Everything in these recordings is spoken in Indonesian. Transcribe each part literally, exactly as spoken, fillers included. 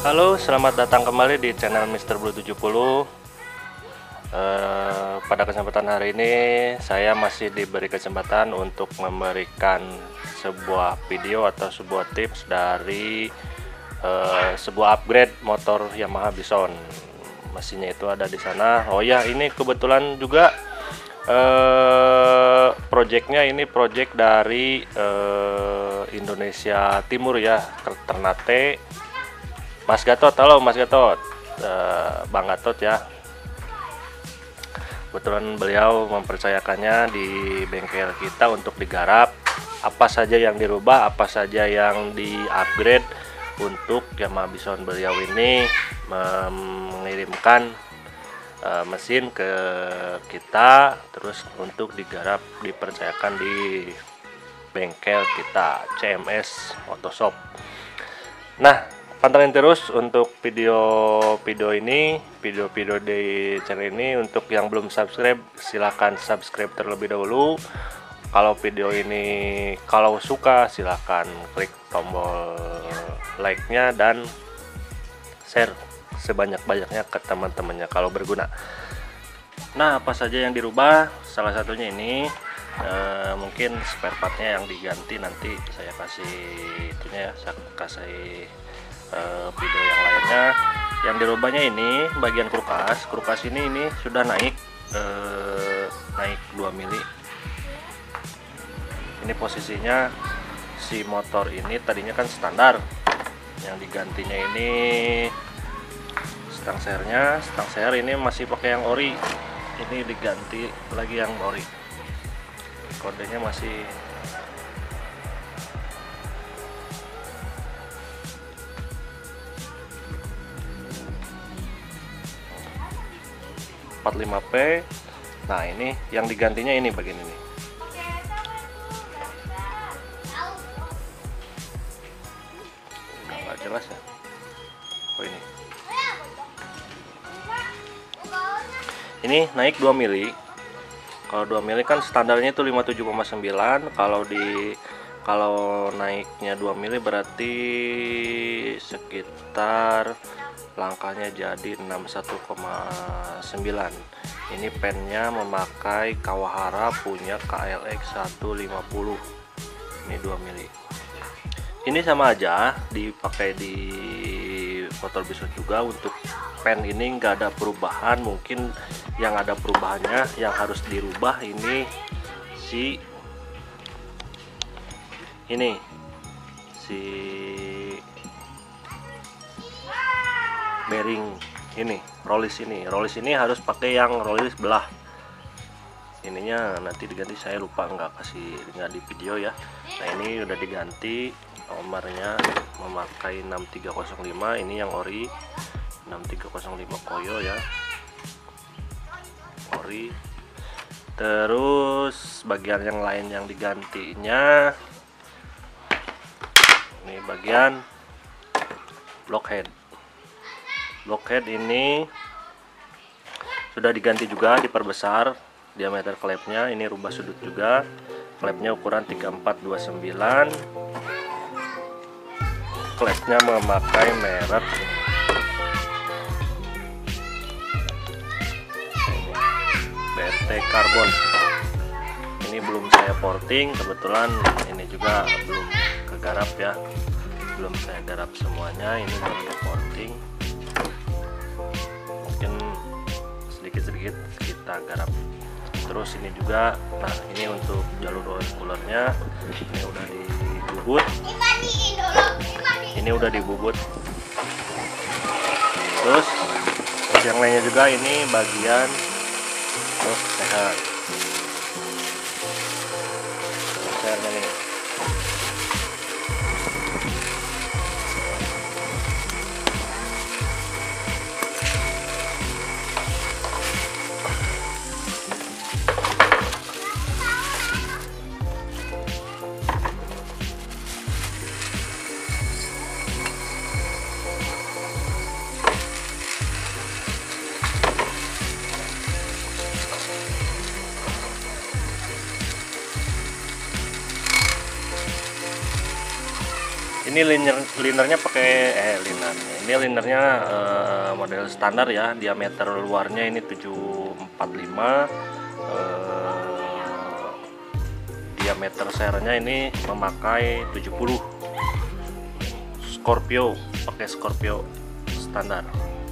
Halo, selamat datang kembali di channel Mister Blue tujuh puluh. Eh, pada kesempatan hari ini saya masih diberi kesempatan untuk memberikan sebuah video atau sebuah tips dari eh, sebuah upgrade motor Yamaha Bison. Mesinnya itu ada di sana. Oh ya, ini kebetulan juga eh, projectnya ini project dari eh, Indonesia Timur ya, Ternate. Mas Gatot, halo Mas Gatot, uh, Bang Gatot ya. Kebetulan beliau mempercayakannya di bengkel kita untuk digarap. Apa saja yang dirubah, apa saja yang di upgrade untuk Yamaha Bison beliau ini mengirimkan uh, mesin ke kita, terus untuk digarap dipercayakan di bengkel kita C M S Motoshop. Nah, pantengin terus untuk video-video ini, video-video di channel ini. Untuk yang belum subscribe, silahkan subscribe terlebih dahulu. Kalau video ini kalau suka, silahkan klik tombol like-nya dan share sebanyak-banyaknya ke teman-temannya kalau berguna. Nah, apa saja yang dirubah? Salah satunya ini eh, mungkin spare partnya yang diganti, nanti saya kasih itunya ya, saya kasih Uh, video yang lainnya. Yang dirubahnya ini bagian kulkas. Kulkas ini ini sudah naik uh, naik dua mili. Ini posisinya si motor ini tadinya kan standar. Yang digantinya ini stang sernya, stang ser ini masih pakai yang ori. Ini diganti lagi yang ori. Kodenya masih empat puluh lima P. Nah, ini yang digantinya ini bagian ini. Nggak jelas ya. Oh, ini. Ini naik dua mili. Kalau dua mili kan standarnya itu lima puluh tujuh koma sembilan. Kalau di kalau naiknya dua mili berarti sekitar langkahnya jadi enam puluh satu koma sembilan. Ini pennya memakai Kawahara punya K L X seratus lima puluh. Ini dua mili. Ini sama aja dipakai di motor Bison juga. Untuk pen ini nggak ada perubahan. Mungkin yang ada perubahannya, yang harus dirubah ini si ini si bearing ini, rollis ini rollis ini harus pakai yang rollis belah. Ininya nanti diganti, saya lupa nggak kasih nggak di video ya. Nah, ini udah diganti, nomornya memakai enam tiga nol lima. Ini yang ori enam tiga nol lima Koyo ya, ori. Terus bagian yang lain yang digantinya ini bagian blockhead. Blockhead ini sudah diganti juga, diperbesar diameter klepnya. Ini rubah sudut juga, klepnya ukuran tiga empat dua sembilan. Klepnya memakai merek B R T Carbon. Ini belum saya porting, kebetulan ini juga belum kegarap ya, belum saya garap semuanya. Ini baru di porting, mungkin sedikit-sedikit kita garap. Terus ini juga, nah ini untuk jalur oil coolernya ini udah dibubut, ini udah dibubut. Terus yang lainnya juga, ini bagian terus sehat sernya nih. Ini liner linernya pakai eh linernya ini linernya uh, model standar ya, diameter luarnya ini tujuh empat lima, uh, diameter sernya ini memakai tujuh puluh, Scorpio, pakai Scorpio standar.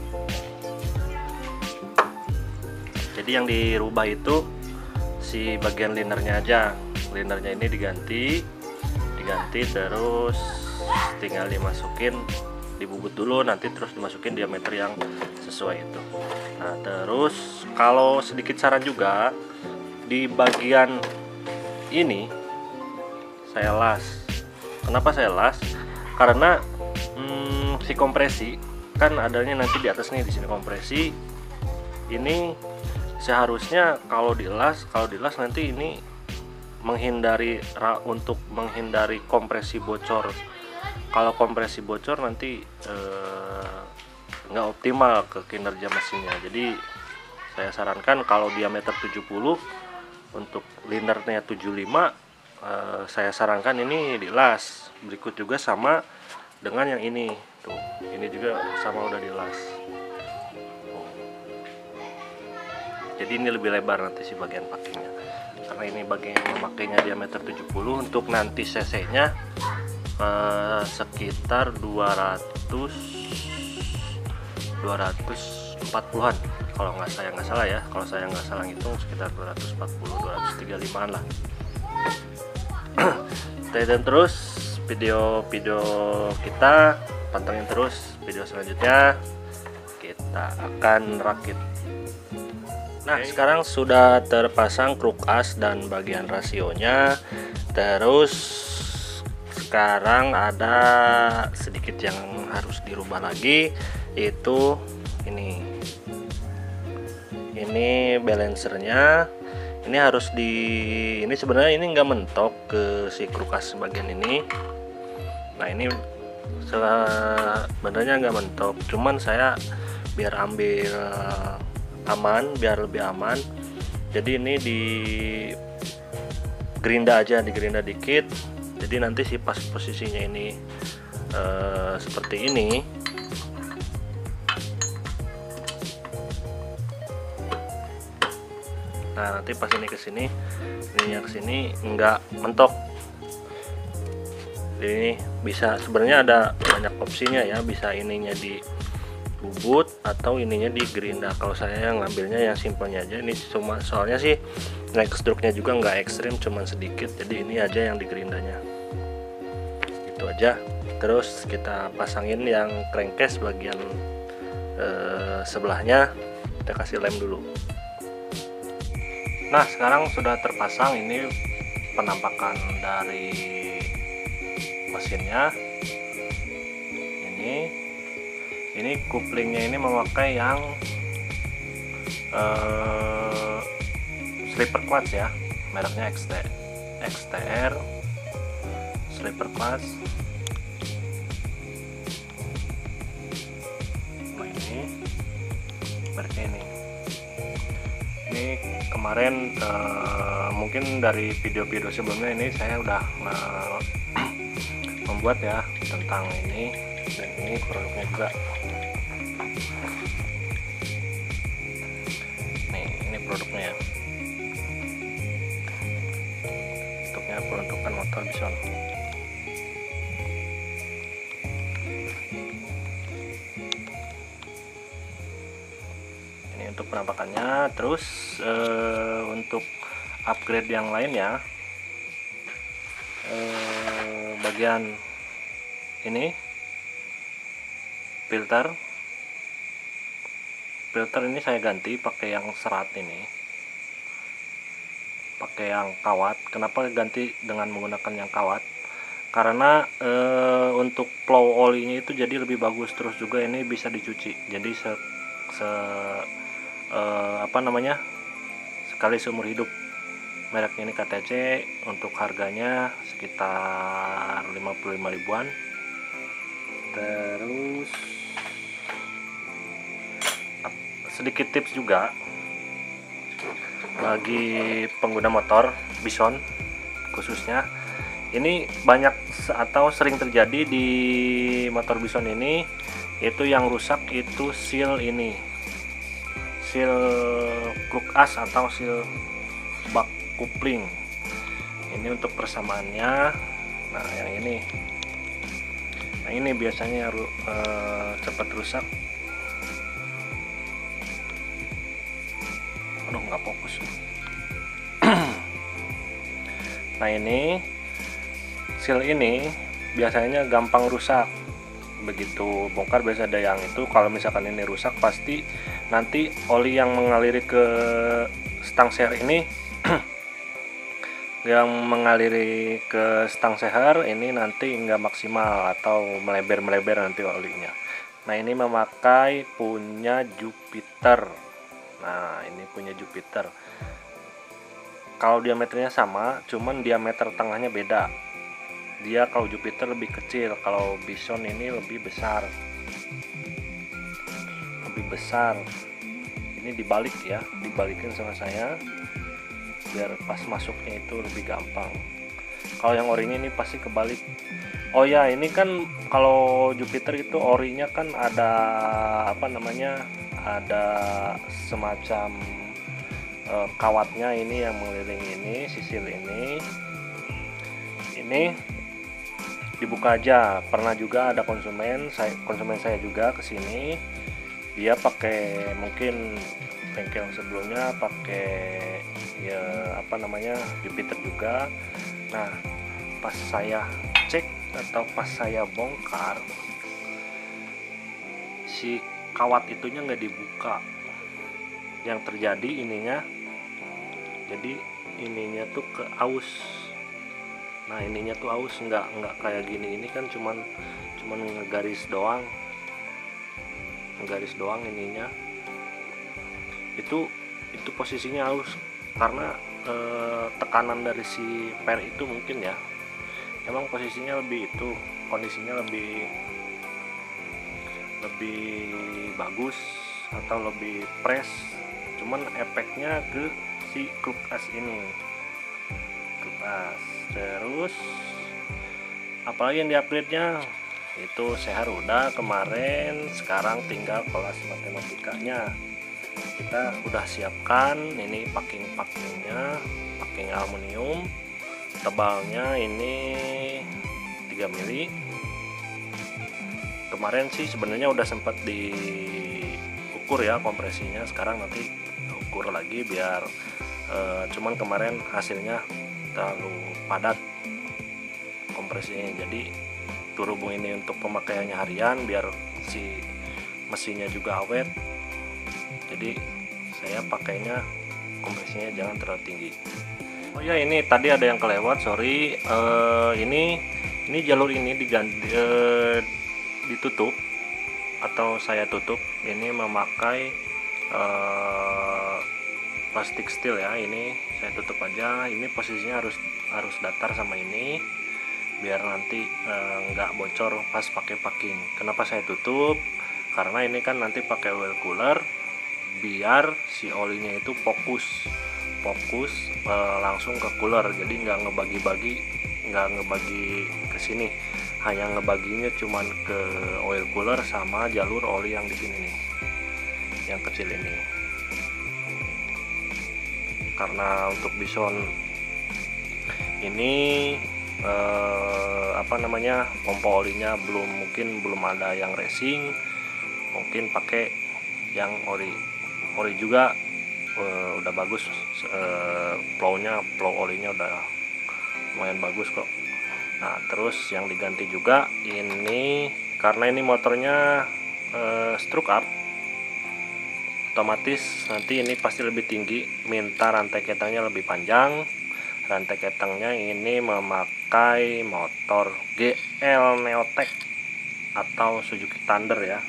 Jadi yang dirubah itu si bagian linernya aja, linernya ini diganti diganti terus tinggal dimasukin, dibubut dulu, nanti terus dimasukin diameter yang sesuai itu. Nah terus kalau sedikit saran juga, di bagian ini saya las. Kenapa saya las? Karena hmm, si kompresi kan adanya nanti di atas nih, di sini kompresi ini seharusnya kalau dilas kalau dilas nanti ini menghindari untuk menghindari kompresi bocor. Kalau kompresi bocor nanti eh, nggak optimal ke kinerja mesinnya. Jadi saya sarankan kalau diameter tujuh puluh untuk linernya tujuh puluh lima, eh, saya sarankan ini dilas. Berikut juga sama dengan yang ini tuh, ini juga sama udah dilas. Jadi ini lebih lebar nanti si bagian pakainya, karena ini bagian memakainya diameter tujuh puluh. Untuk nanti cc nya eh, sekitar dua ratus dua ratus empat puluhan kalau nggak saya nggak salah ya, kalau saya nggak salah ngitung sekitar dua ratus empat puluh dua ratus tiga puluh limaan lah. Dan terus video-video kita, pantengin terus video selanjutnya, kita akan rakit. Nah sekarang sudah terpasang kruk as dan bagian rasionya. Terus sekarang ada sedikit yang harus dirubah lagi, yaitu ini ini balancernya. Ini harus di ini sebenarnya ini nggak mentok ke si kruk as bagian ini. Nah ini sebenarnya nggak mentok, cuman saya biar ambil aman, biar lebih aman, jadi ini di gerinda aja, di gerinda dikit. Jadi nanti si pas posisinya ini uh, seperti ini. Nah nanti pas ini kesini, ininya kesini nggak mentok. Jadi ini bisa, sebenarnya ada banyak opsinya ya, bisa ininya di bubut atau ininya di gerinda. Kalau saya yang ngambilnya yang simpelnya aja, ini cuma soalnya sih naik stroke-nya juga nggak ekstrim, cuman sedikit, jadi ini aja yang di gerindanya, itu aja. Terus kita pasangin yang crankcase bagian eh, sebelahnya, kita kasih lem dulu. Nah sekarang sudah terpasang, ini penampakan dari mesinnya. Ini ini couplingnya ini memakai yang uh, slipper clutch ya, mereknya X T R slipper clutch. Nah ini mereknya ini ini kemarin uh, mungkin dari video-video sebelumnya ini saya udah uh, membuat ya tentang ini, dan ini produknya juga. Nih ini produknya ya, untuknya peruntukan motor Bison. Ini untuk penampakannya. Terus eh, untuk upgrade yang lain ya, eh, bagian ini filter filter ini saya ganti pakai yang serat, ini pakai yang kawat. Kenapa ganti dengan menggunakan yang kawat? Karena e, untuk plow olinya itu jadi lebih bagus, terus juga ini bisa dicuci, jadi se, se e, apa namanya sekali seumur hidup. Mereknya ini K T C, untuk harganya sekitar lima puluh lima ribuan. Terus sedikit tips juga bagi pengguna motor Bison khususnya, ini banyak atau sering terjadi di motor Bison ini Itu yang rusak itu seal ini, seal plug as atau seal bak kupling. Ini untuk persamaannya. Nah yang ini, nah ini biasanya uh, cepat rusak. Aduh nggak fokus. Nah ini seal ini biasanya gampang rusak, begitu bongkar biasa ada yang itu. Kalau misalkan ini rusak pasti nanti oli yang mengaliri ke stang seher ini yang mengaliri ke stang seher ini nanti nggak maksimal atau melebar-melebar nanti olinya. Nah ini memakai punya Jupiter. Nah ini punya Jupiter, kalau diameternya sama cuman diameter tengahnya beda. Dia kalau Jupiter lebih kecil, kalau Bison ini lebih besar, lebih besar. Ini dibalik ya, dibalikin sama saya biar pas masuknya itu lebih gampang. Kalau yang orinya ini pasti kebalik. Oh ya, ini kan kalau Jupiter itu orinya kan ada apa namanya, ada semacam eh, kawatnya ini yang mengelilingi ini, sisil ini. Ini dibuka aja. Pernah juga ada konsumen saya konsumen saya juga kesini, dia pakai mungkin bengkel sebelumnya pakai ya apa namanya Jupiter juga. Nah pas saya cek atau pas saya bongkar, si kawat itunya nggak dibuka. Yang terjadi ininya, jadi ininya tuh ke aus. Nah ininya tuh aus, nggak nggak kayak gini. Ini kan cuman cuman ngegaris doang, ngegaris doang ininya. Itu itu posisinya aus karena eh, tekanan dari si per itu mungkin ya. Emang posisinya lebih itu, kondisinya lebih lebih bagus atau lebih press. Cuman efeknya ke si kluk as ini, kluk as. Terus apalagi yang diupgrade nya itu seher udah kemarin, sekarang tinggal kelas matematikanya kita udah siapkan. Ini packing packingnya, packing aluminium, tebalnya ini tiga mili. Kemarin sih sebenarnya udah sempat diukur ya kompresinya, sekarang nanti ukur lagi biar e, cuman kemarin hasilnya terlalu padat kompresinya, jadi turbo ini untuk pemakaiannya harian biar si mesinnya juga awet. Jadi saya pakainya kompresinya jangan terlalu tinggi. Oh ya, ini tadi ada yang kelewat, sorry. Uh, ini ini jalur ini diganti, uh, ditutup atau saya tutup. Ini memakai uh, plastik steel ya. Ini saya tutup aja. Ini posisinya harus harus datar sama ini biar nanti uh, nggak bocor pas pakai packing. Kenapa saya tutup? Karena ini kan nanti pakai oil cooler, biar si olinya itu fokus fokus e, langsung ke cooler, jadi nggak ngebagi-bagi nggak ngebagi ke sini, hanya ngebaginya cuman ke oil cooler sama jalur oli yang di sini nih, yang kecil ini. Karena untuk Bison ini e, apa namanya pompa olinya belum mungkin belum ada yang racing, mungkin pakai yang ori ori juga uh, udah bagus, uh, plownya plow olinya udah lumayan bagus kok. Nah terus yang diganti juga ini karena ini motornya uh, stroke up, otomatis nanti ini pasti lebih tinggi, minta rantai ketangnya lebih panjang. Rantai ketangnya ini memakai motor G L Neotech atau Suzuki Thunder ya.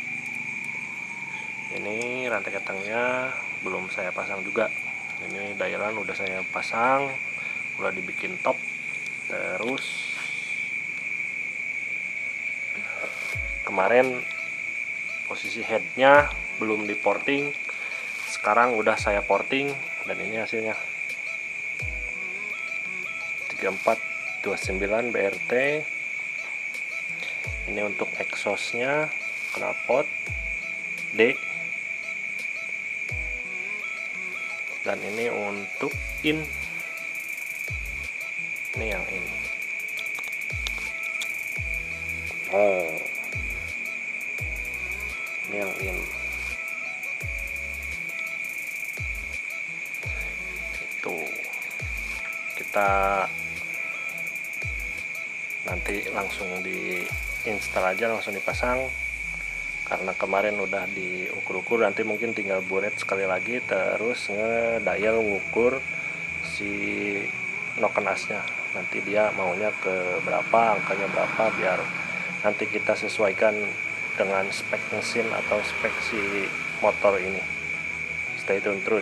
Ini rantai ketangnya belum saya pasang juga. Ini dialan udah saya pasang, udah dibikin top. Terus kemarin posisi headnya belum di porting, sekarang udah saya porting dan ini hasilnya tiga empat dua sembilan B R T. Ini untuk exhaustnya knalpot D, dan ini untuk in, ini yang ini. Oh, ini yang in. Itu kita nanti langsung di install aja, langsung dipasang, karena kemarin udah diukur-ukur. Nanti mungkin tinggal buret sekali lagi, terus ngedial ngukur si noken asnya, nanti dia maunya ke berapa, angkanya berapa, biar nanti kita sesuaikan dengan spek mesin atau spek si motor ini. Stay tune terus.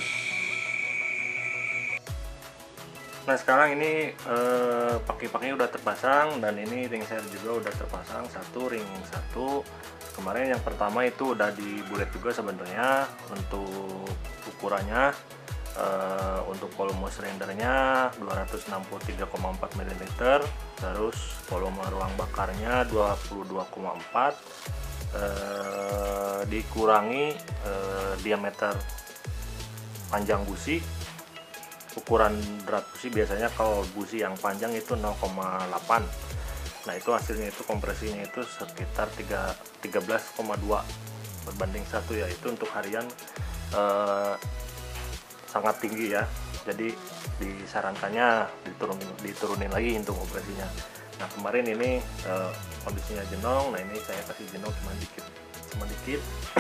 Nah sekarang ini eh, paki-pakinya udah terpasang, dan ini ring set juga udah terpasang, satu ring satu. Kemarin yang pertama itu udah dibulet juga sebenarnya untuk ukurannya. eh, untuk volume silindernya dua ratus enam puluh tiga koma empat mililiter, terus volume ruang bakarnya dua puluh dua koma empat, eh, dikurangi eh, diameter panjang busi. Ukuran berat busi biasanya kalau busi yang panjang itu nol koma delapan. Nah itu hasilnya itu kompresinya itu sekitar tiga belas koma dua berbanding satu ya. Itu untuk harian eh, sangat tinggi ya. Jadi disarankannya diturunin, diturunin lagi untuk kompresinya. Nah kemarin ini eh, kondisinya jenong. Nah ini saya kasih jenong cuma dikit, cuma dikit.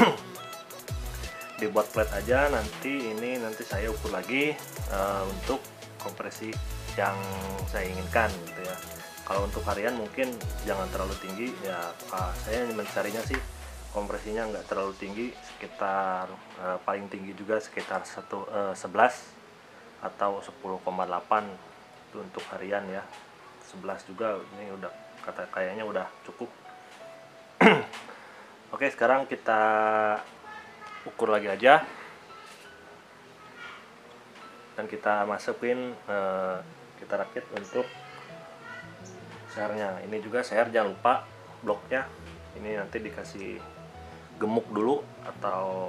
Dibuat flat aja, nanti ini nanti saya ukur lagi uh, untuk kompresi yang saya inginkan gitu ya. Kalau untuk harian mungkin jangan terlalu tinggi ya, uh, saya mencarinya sih kompresinya nggak terlalu tinggi, sekitar uh, paling tinggi juga sekitar satu, uh, sebelas atau sepuluh koma delapan itu untuk harian ya. sebelas juga ini udah kata kayaknya udah cukup. Oke, sekarang kita ukur lagi aja, dan kita masukin, eh, kita rakit untuk sernya. Ini juga ser, jangan lupa bloknya ini nanti dikasih gemuk dulu atau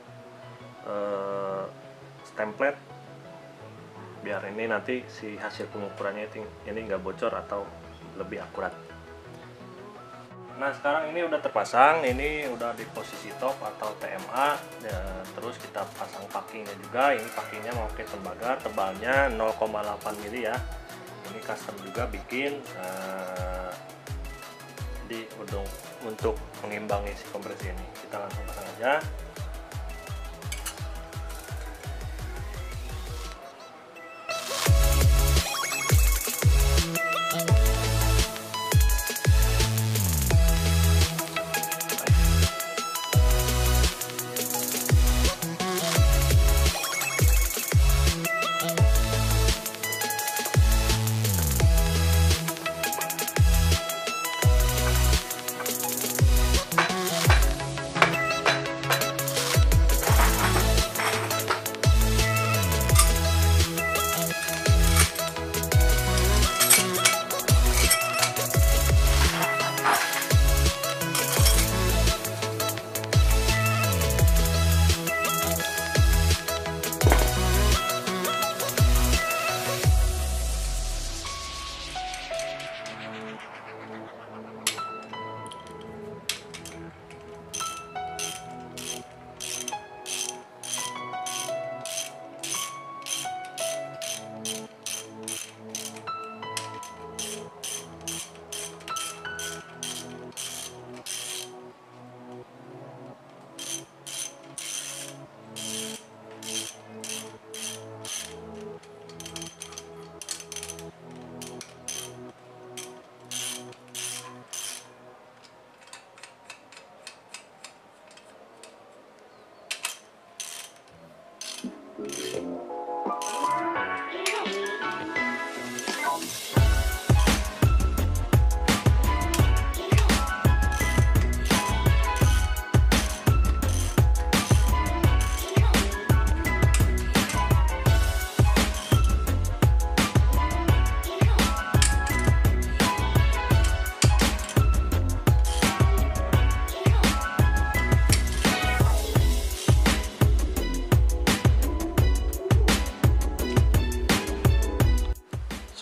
eh, stemplet, biar ini nanti si hasil pengukurannya ini nggak bocor atau lebih akurat. Nah sekarang ini udah terpasang, ini udah di posisi top atau T M A ya, terus kita pasang packingnya juga. Ini packingnya mau pakai tembaga, tebalnya nol koma delapan mili ya. Ini custom juga bikin, uh, jadi untuk untuk mengimbangi si kompresi ini kita langsung pasang aja.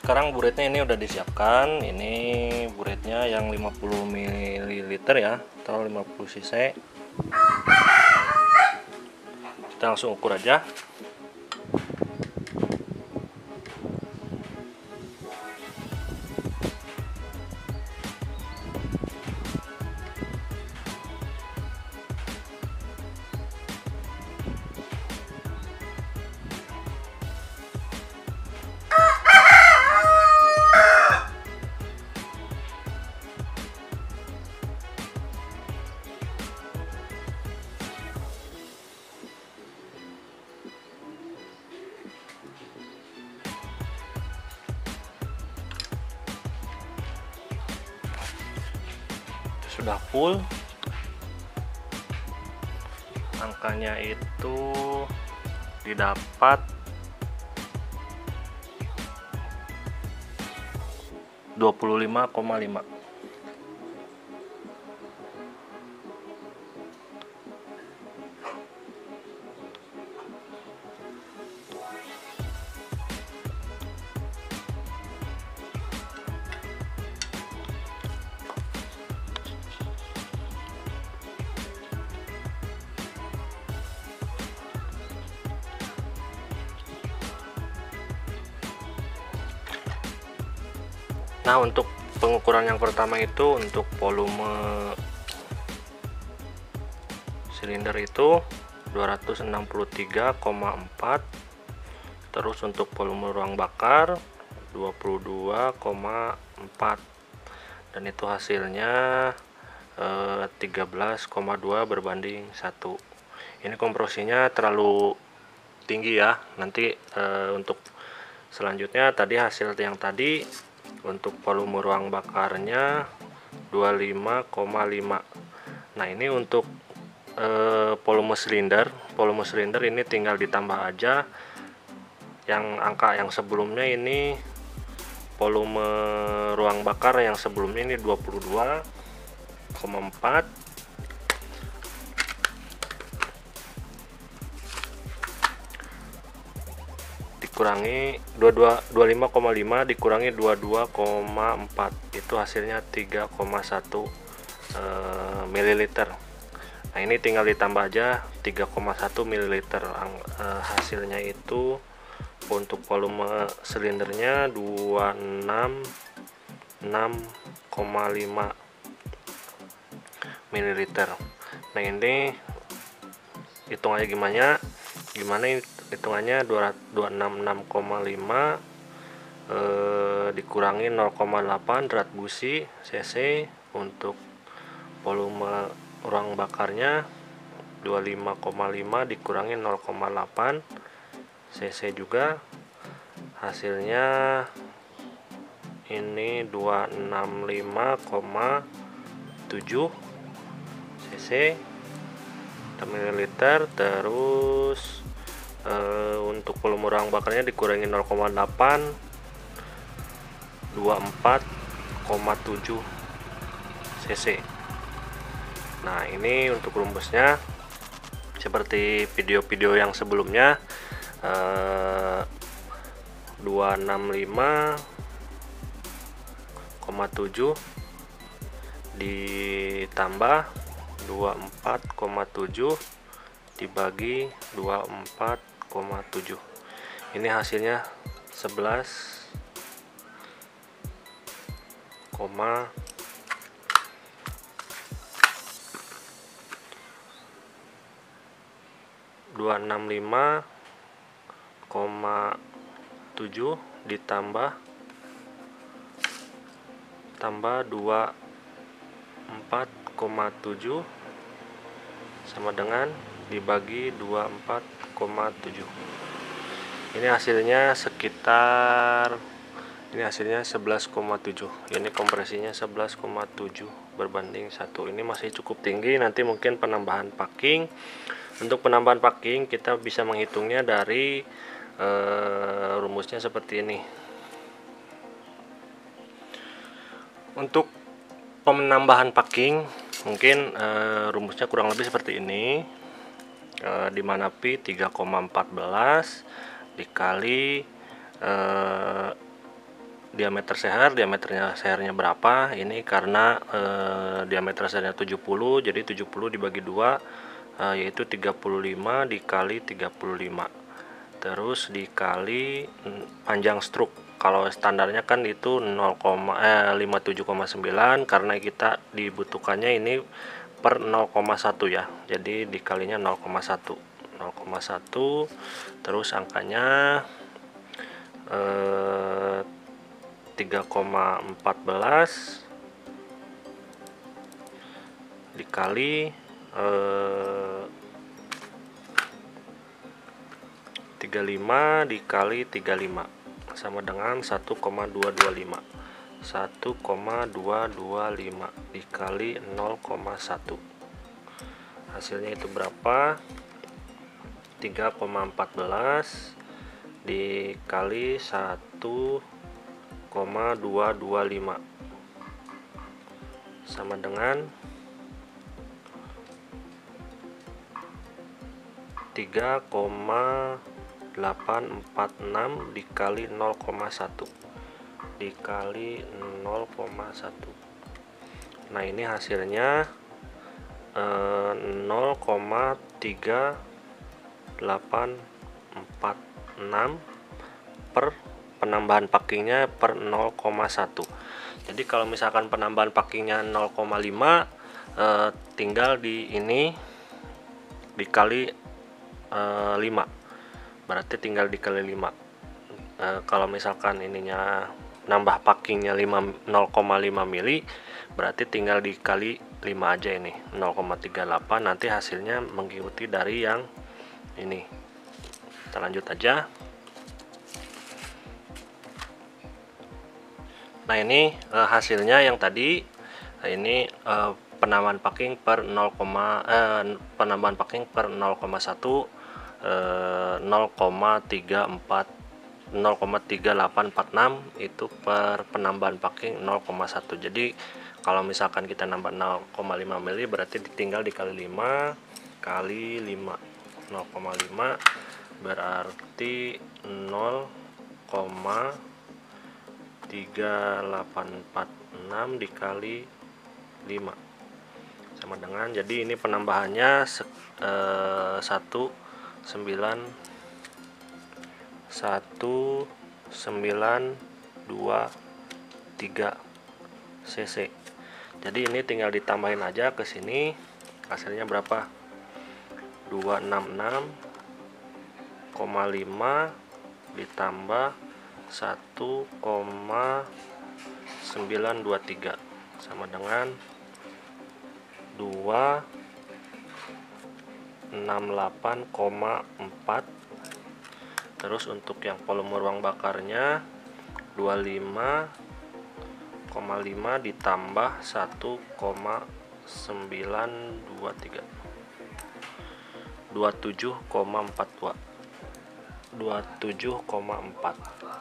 sekarang buretnya ini udah disiapkan. Ini buretnya yang lima puluh mililiter ya, atau lima puluh cc. Kita langsung ukur aja. Sudah full, angkanya itu didapat dua puluh lima koma lima. Nah, untuk pengukuran yang pertama itu untuk volume silinder itu dua ratus enam puluh tiga koma empat, terus untuk volume ruang bakar dua puluh dua koma empat, dan itu hasilnya eh, tiga belas koma dua berbanding satu. Ini kompresinya terlalu tinggi ya. Nanti eh, untuk selanjutnya tadi hasil yang tadi untuk volume ruang bakarnya dua puluh lima koma lima. Nah, ini untuk eh, volume silinder, volume silinder ini tinggal ditambah aja yang angka yang sebelumnya. Ini volume ruang bakar yang sebelumnya ini dua puluh dua koma empat, dikurangi dua puluh lima koma lima dikurangi dua puluh dua koma empat, itu hasilnya tiga koma satu eh, mililiter. Nah, ini tinggal ditambah aja tiga koma satu mililiter. Eh, hasilnya itu untuk volume silindernya dua ratus enam puluh enam koma lima mililiter. Nah, ini hitungannya gimana? Gimana hitungannya? dua ratus enam puluh enam koma lima eh, dikurangi nol koma delapan drat busi cc. Untuk volume ruang bakarnya dua puluh lima koma lima dikurangi nol koma delapan cc juga. Hasilnya ini dua ratus enam puluh lima koma tujuh cc mililiter. Terus Uh, untuk volume ruang bakarnya dikurangi nol koma delapan dua puluh empat koma tujuh cc. Nah, ini untuk rumusnya seperti video-video yang sebelumnya, uh, dua ratus enam puluh lima koma tujuh ditambah dua puluh empat koma tujuh dibagi dua puluh empat koma tujuh. Ini hasilnya sebelas koma dua ratus enam puluh lima koma tujuh ditambah tambah dua puluh empat koma tujuh sama dengan dibagi dua puluh empat koma tujuh. Ini hasilnya sekitar ini hasilnya sebelas koma tujuh. Ini kompresinya sebelas koma tujuh berbanding satu. Ini masih cukup tinggi. Nanti mungkin penambahan packing. Untuk penambahan packing kita bisa menghitungnya dari eh, rumusnya seperti ini. Untuk penambahan packing mungkin eh, rumusnya kurang lebih seperti ini. E, di mana pi tiga koma empat belas dikali e, diameter seher, diameternya sehernya berapa. Ini karena eh, diameter sehernya tujuh puluh, jadi tujuh puluh dibagi dua, eh, yaitu tiga puluh lima dikali tiga puluh lima, terus dikali mm, panjang struk. Kalau standarnya kan itu nol, eh, lima puluh tujuh koma sembilan, karena kita dibutuhkannya ini per nol koma satu ya, jadi dikalinya nol koma satu, nol koma satu, terus angkanya eh, tiga koma empat belas dikali eh, tiga puluh lima dikali tiga puluh lima sama dengan satu koma dua dua lima, satu koma dua dua lima dikali nol koma satu, hasilnya itu berapa? tiga koma empat belas dikali satu koma dua dua lima sama dengan tiga koma delapan empat enam dikali nol koma satu dikali nol koma satu. Nah, ini hasilnya eh, nol koma tiga delapan empat enam per penambahan packingnya per nol koma satu. Jadi kalau misalkan penambahan packingnya nol koma lima, eh, tinggal di ini dikali eh, lima, berarti tinggal dikali lima. E, kalau misalkan ininya nambah packingnya nol koma lima mili, berarti tinggal dikali lima aja, ini nol koma tiga delapan, nanti hasilnya mengikuti dari yang ini. Kita lanjut aja. Nah, ini e, hasilnya yang tadi ini e, penambahan packing per nol, eh, penambahan packing per nol koma satu, nol koma tiga empat nol koma tiga delapan empat enam itu per penambahan packing nol koma satu. Jadi kalau misalkan kita nambah nol koma lima mili, berarti tinggal dikali lima kali lima, nol koma lima berarti nol koma tiga delapan empat enam dikali lima sama dengan, jadi ini penambahannya eh, satu sembilan satu sembilan dua tiga cc. Jadi ini tinggal ditambahin aja ke sini, hasilnya berapa? dua ratus enam puluh enam koma lima ditambah satu koma sembilan dua tiga sama dengan dua ratus enam puluh delapan koma empat. Terus untuk yang volume ruang bakarnya dua puluh lima koma lima ditambah satu koma sembilan dua tiga, dua puluh tujuh koma empat dua, dua puluh tujuh koma empat.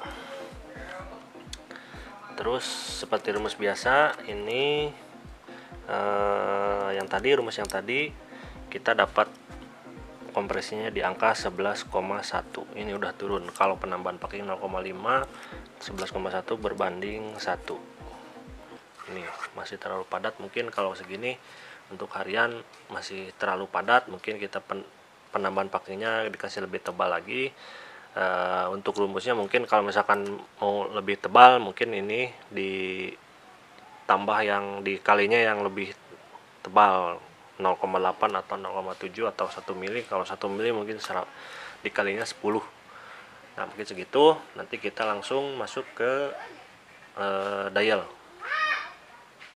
Terus seperti rumus biasa, ini eh, yang tadi rumus yang tadi kita dapat kompresinya di angka sebelas koma satu. Ini udah turun. Kalau penambahan packing nol koma lima, sebelas koma satu berbanding satu. Ini masih terlalu padat, mungkin kalau segini untuk harian masih terlalu padat, mungkin kita pen, penambahan packingnya dikasih lebih tebal lagi. E, untuk rumusnya mungkin kalau misalkan mau lebih tebal, mungkin ini ditambah yang dikalinya yang lebih tebal, nol koma delapan atau nol koma tujuh atau satu mili. Kalau satu mili mungkin dikalinya sepuluh. Nah, mungkin segitu. Nanti kita langsung masuk ke e, dial.